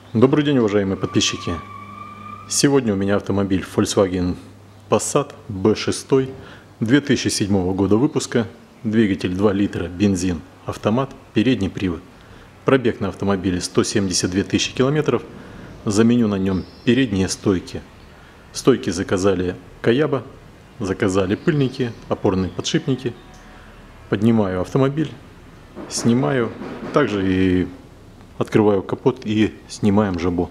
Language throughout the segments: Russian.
Добрый день, уважаемые подписчики! Сегодня у меня автомобиль Volkswagen Passat B6 2007 года выпуска, двигатель 2 литра, бензин, автомат, передний привод. Пробег на автомобиле 172 тысячи километров, заменю на нем передние стойки. Стойки заказали Каяба, заказали пыльники, опорные подшипники. Поднимаю автомобиль, снимаю, также и открываю капот и снимаем жабо.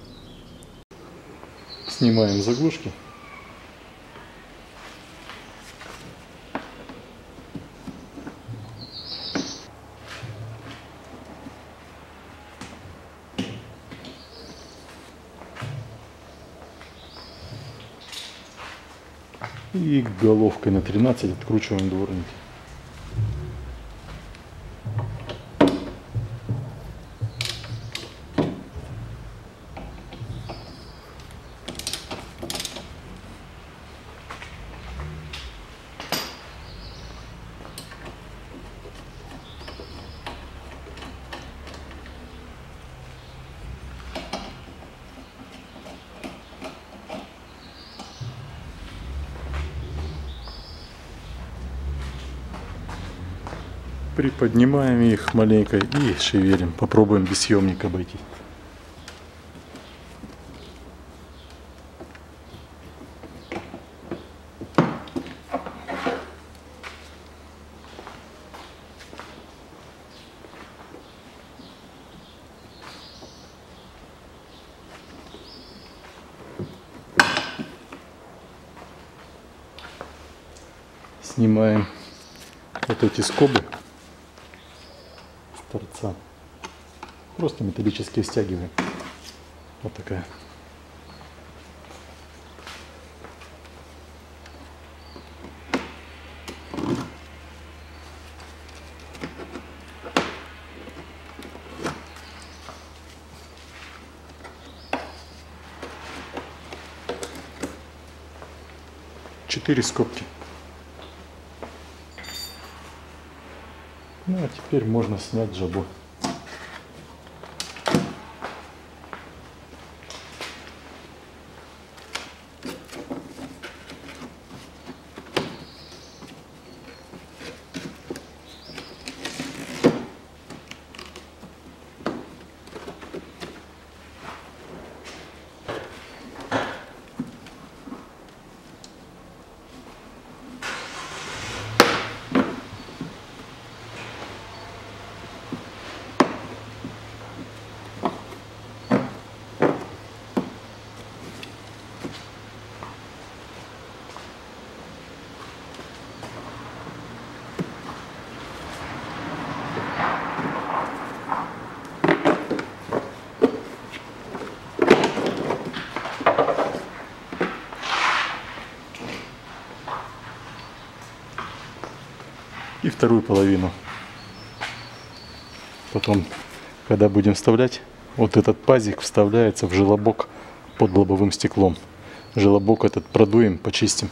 Снимаем заглушки. И головкой на 13 откручиваем дворники. Приподнимаем их маленько и шевелим. Попробуем без съемника обойти. Снимаем вот эти скобы с торца. Просто металлически стягиваем. Вот такая. Четыре скобки. Ну а теперь можно снять жабо. И вторую половину. Потом, когда будем вставлять, вот этот пазик вставляется в желобок под лобовым стеклом. Желобок этот продуем, почистим.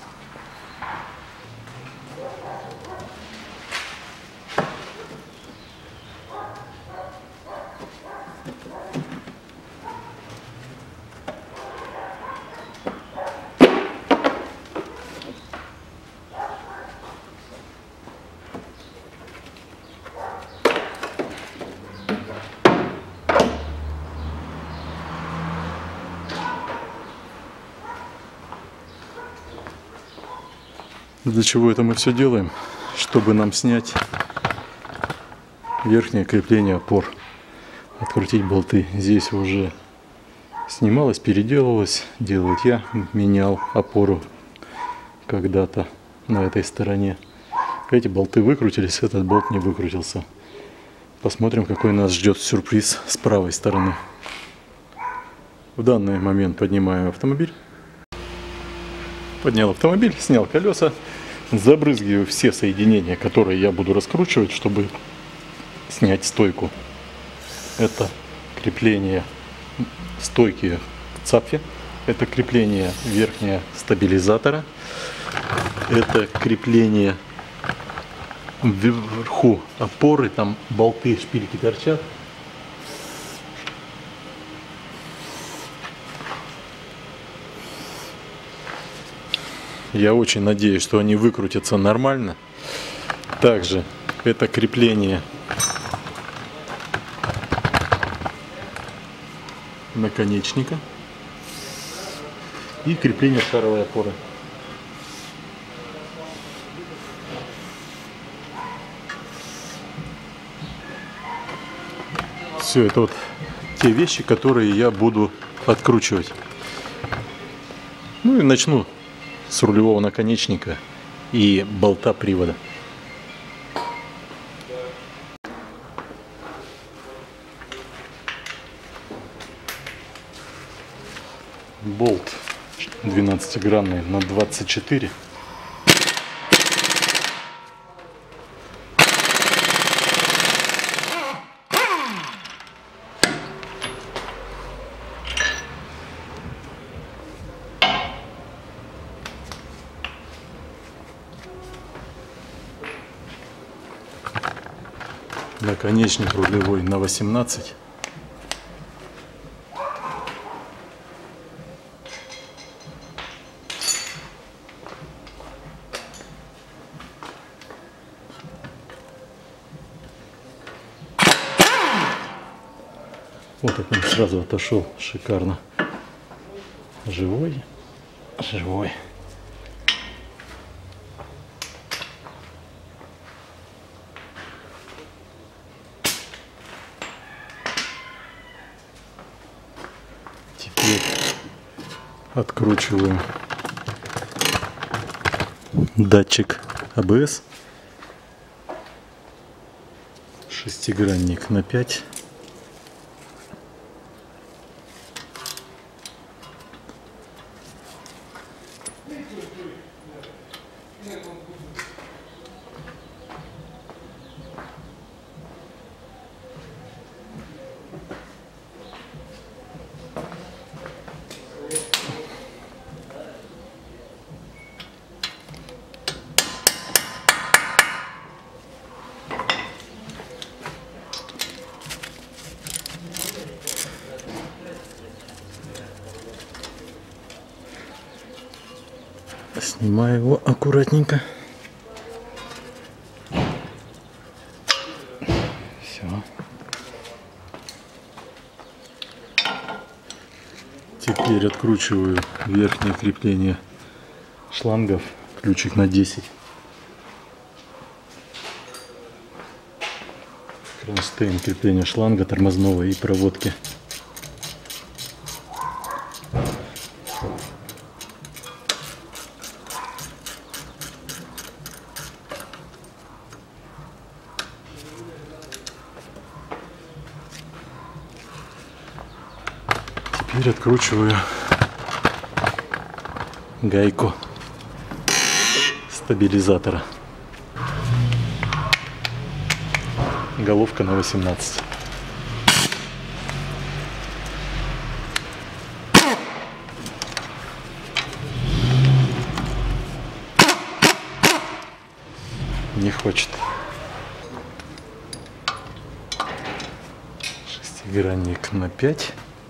Для чего это мы все делаем? Чтобы нам снять верхнее крепление опор, открутить болты. Здесь уже снималось, переделывалось, делать я менял опору когда-то на этой стороне. Эти болты выкрутились, этот болт не выкрутился. Посмотрим, какой нас ждет сюрприз с правой стороны. В данный момент поднимаю автомобиль. Поднял автомобиль, снял колеса, забрызгиваю все соединения, которые я буду раскручивать, чтобы снять стойку. Это крепление стойки к цапфе, это крепление верхнего стабилизатора, это крепление вверху опоры, там болты, шпильки торчат. Я очень надеюсь, что они выкрутятся нормально. Также это крепление наконечника и крепление шаровой опоры. Все это вот те вещи, которые я буду откручивать. Ну и начну с рулевого наконечника и болта привода. Болт 12-гранный на 24. Наконечник рулевой на 18. Вот так он сразу отошел, шикарно. Живой, живой. Теперь откручиваем датчик АБС. Шестигранник на 5. Снимаю его аккуратненько. Все. Теперь откручиваю верхнее крепление шлангов. Ключик на 10. Кронштейн крепления шланга тормозного и проводки. Теперь откручиваю гайку стабилизатора. Головка на 18. Не хочет. Шестигранник на 5.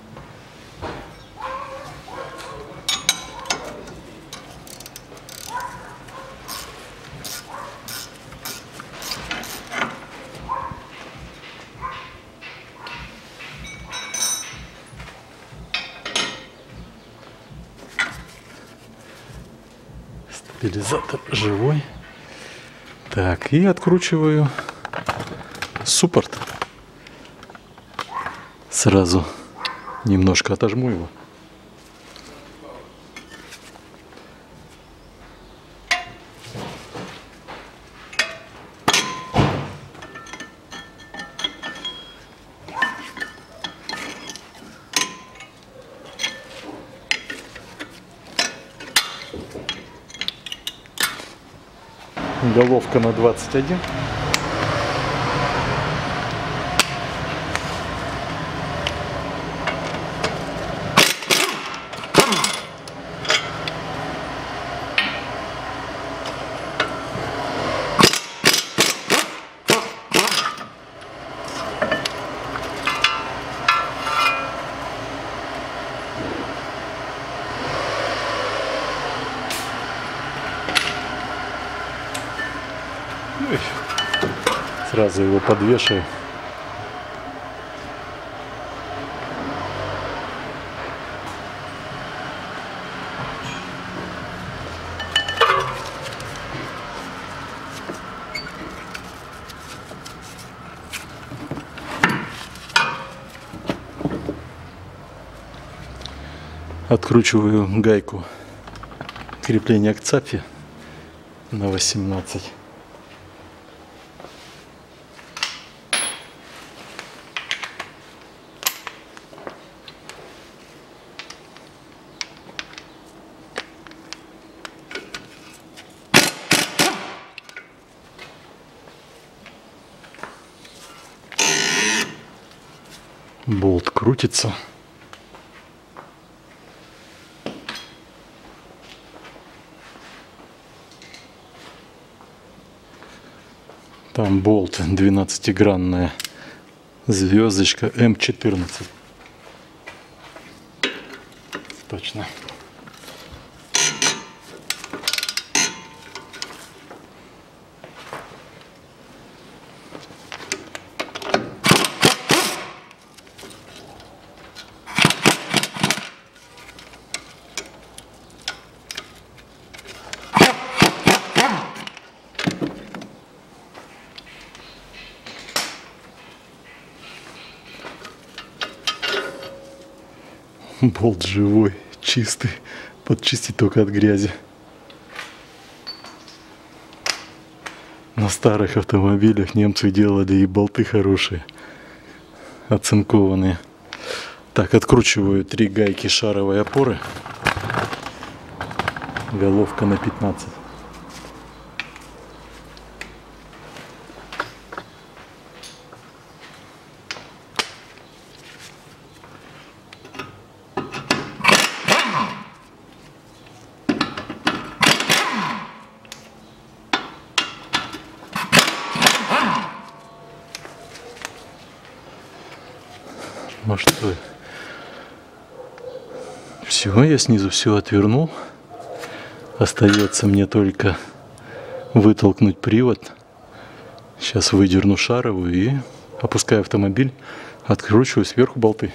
Стабилизатор живой. Так, и откручиваю суппорт. Сразу немножко отожму его. Головка на 21. Сразу его подвешиваю. Откручиваю гайку крепления к цапфе на 18. Болт крутится. Там болт 12-гранная звездочка М14. Точно. Болт живой, чистый, подчистить только от грязи. На старых автомобилях немцы делали и болты хорошие, оцинкованные. Так, откручиваю 3 гайки шаровой опоры. Головка на 15. Ну что, все, я снизу все отвернул. Остается мне только вытолкнуть привод. Сейчас выдерну шаровую и опускаю автомобиль, откручиваю сверху болты.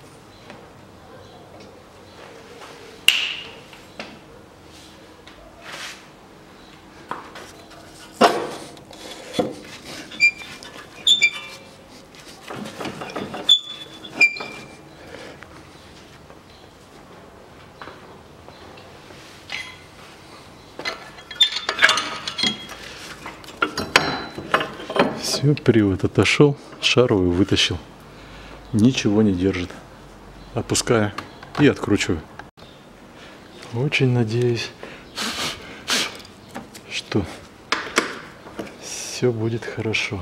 Все, привод отошел, шаровую вытащил. Ничего не держит. Опускаю и откручиваю. Очень надеюсь, что все будет хорошо.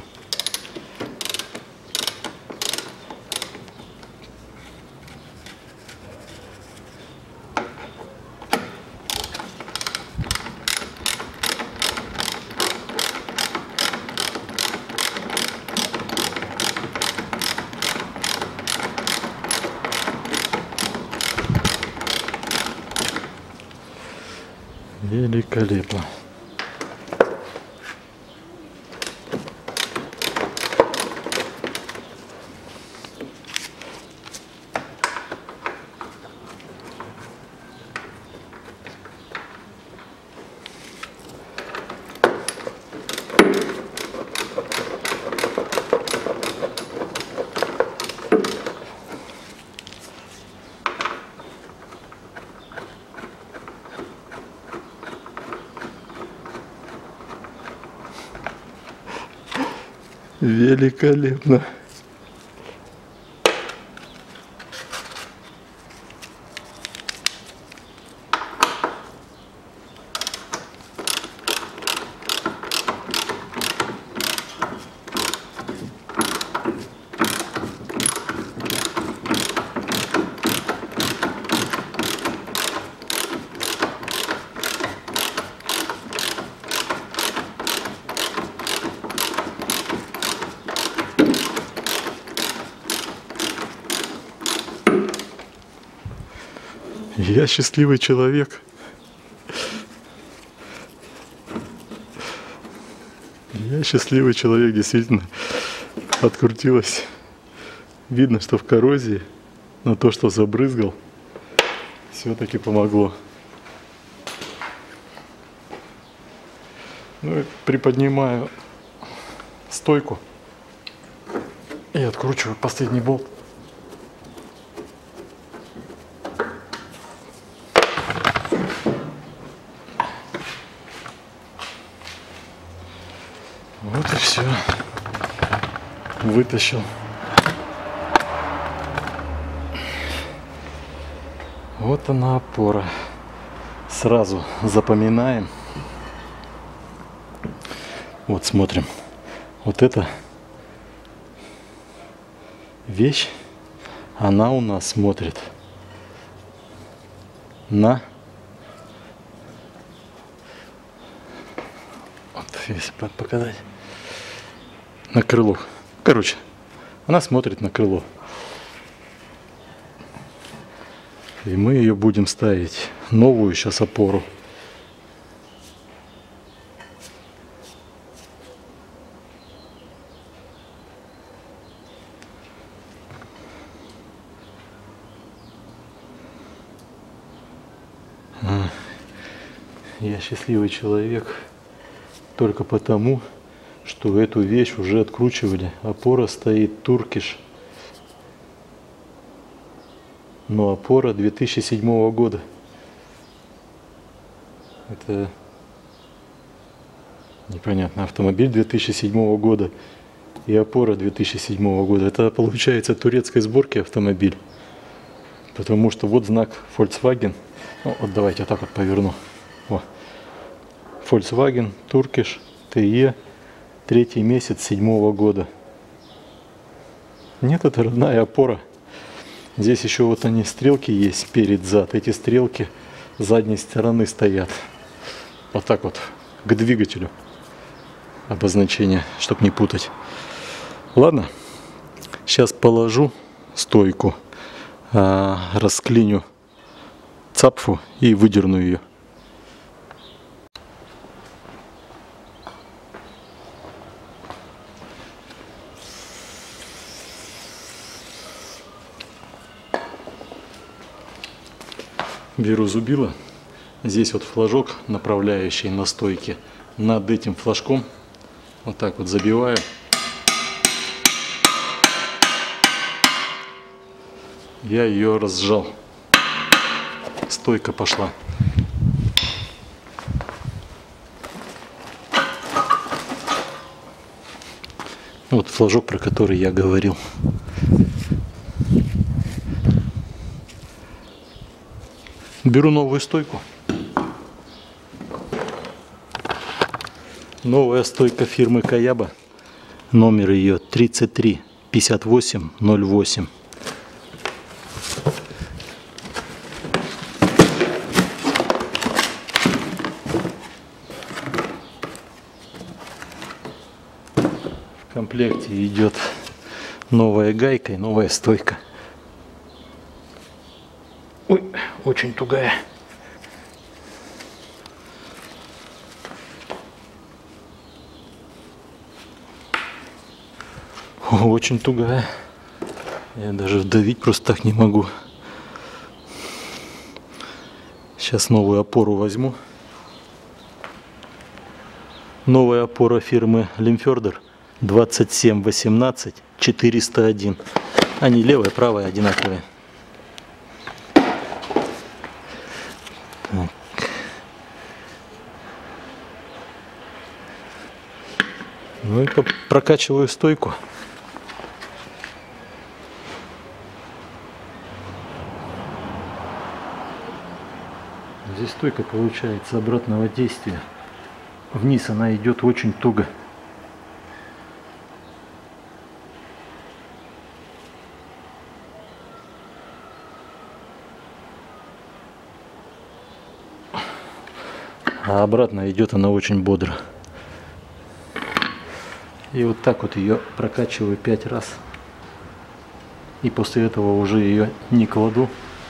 Великолепно. Великолепно. Я счастливый человек. Я счастливый человек, действительно открутилось. Видно, что в коррозии, но то, что забрызгал, все-таки помогло. Ну и приподнимаю стойку и откручиваю последний болт. Вот и все. Вытащил. Вот она опора. Сразу запоминаем. Вот смотрим. Вот эта вещь, она у нас смотрит на... Вот, если показать. На крыло. Короче, она смотрит на крыло. И мы ее будем ставить. Новую сейчас опору. Я счастливый человек только потому, что эту вещь уже откручивали. Опора стоит Turkish. Но опора 2007 года. Это непонятно. Автомобиль 2007 года и опора 2007 года. Это получается турецкой сборки автомобиль. Потому что вот знак Volkswagen. Ну, вот давайте я так вот поверну. О. Volkswagen Turkish TE 3-й месяц 7 года. Нет, это родная опора. Здесь еще вот они, стрелки есть перед-зад. Эти стрелки с задней стороны стоят. Вот так вот, к двигателю. Обозначение, чтобы не путать. Ладно, сейчас положу стойку, расклиню цапфу и выдерну ее. Беру зубило. Здесь вот флажок, направляющий на стойке. Над этим флажком вот так вот забиваю. Я ее разжал. Стойка пошла. Вот флажок, про который я говорил. Беру новую стойку. Новая стойка фирмы Каяба. Номер ее 335808. В комплекте идет новая гайка и новая стойка. Ой, очень тугая. Очень тугая. Я даже вдавить просто так не могу. Сейчас новую опору возьму. Новая опора фирмы Limfjorder 2718 401. Они левая, правая одинаковые. Так. Ну и прокачиваю стойку. Здесь стойка получается обратного действия. Вниз она идет очень туго. А обратно идет она очень бодро. И вот так вот ее прокачиваю 5 раз. И после этого уже ее не кладу,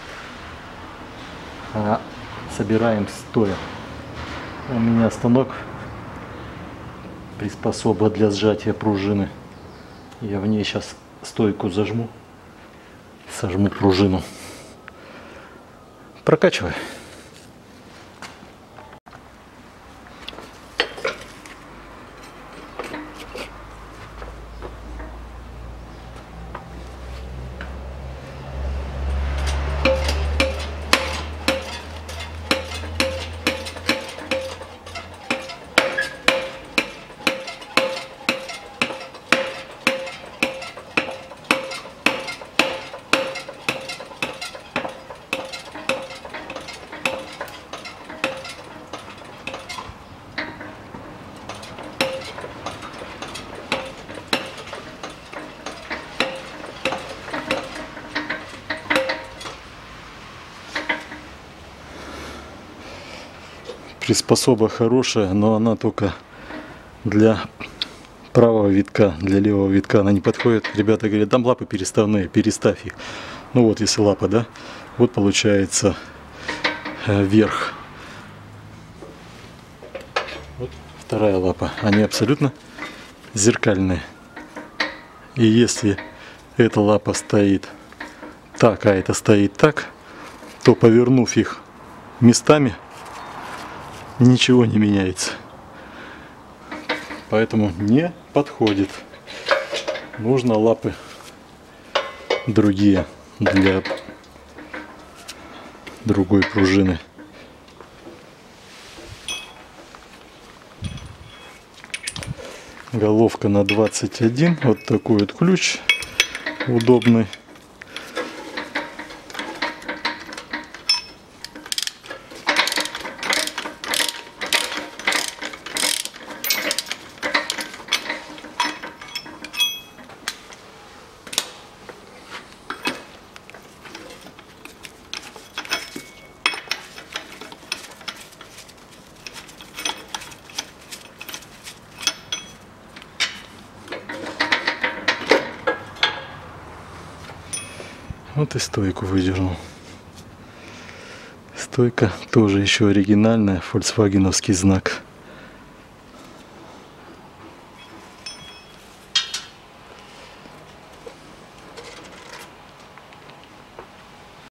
а собираем стоя. У меня станок Приспособа для сжатия пружины. Я в ней сейчас стойку зажму. Сожму пружину. Прокачивай. Приспособа хорошая, но она только для правого витка, для левого витка она не подходит. Ребята говорят, там лапы переставные, переставь их. Ну вот, если лапа, да, вот получается вверх. Вот вторая лапа, они абсолютно зеркальные. И если эта лапа стоит так, а эта стоит так, то повернув их местами, ничего не меняется. Поэтому не подходит. Нужно лапы другие для другой пружины. Головка на 21. Вот такой вот ключ удобный. Вот и стойку выдернул. Стойка тоже еще оригинальная, фольксвагеновский знак.